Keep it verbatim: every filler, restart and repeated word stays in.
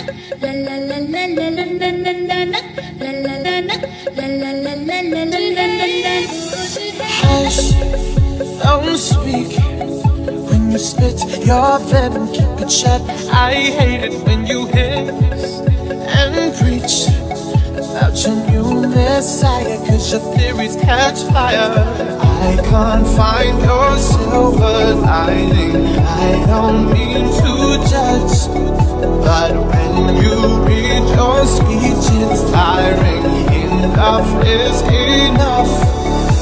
Hush, don't speak when you spit your venom, keep it shut. I hate it when you hiss and preach about your new messiah, cause your theories catch fire. I can't find your silver lining. I don't mean to judge, but when you read your speech it's tiring. Enough is enough.